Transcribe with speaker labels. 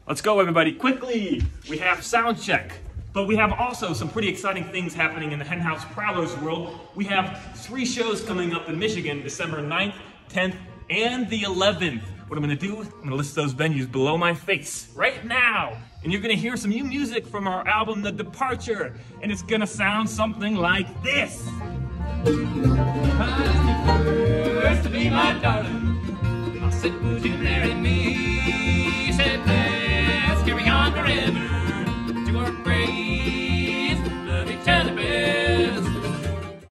Speaker 1: Let's go, everybody, quickly. We have sound check, but we have also some pretty exciting things happening in the Henhouse Prowlers world. We have 3 shows coming up in Michigan, December 9th, 10th, and the 11th. What I'm gonna do, I'm gonna list those venues below my face right now. And you're gonna hear some new music from our album, The Departure. And it's gonna sound something like this.
Speaker 2: First to be my darling, I said, would you marry me? He said,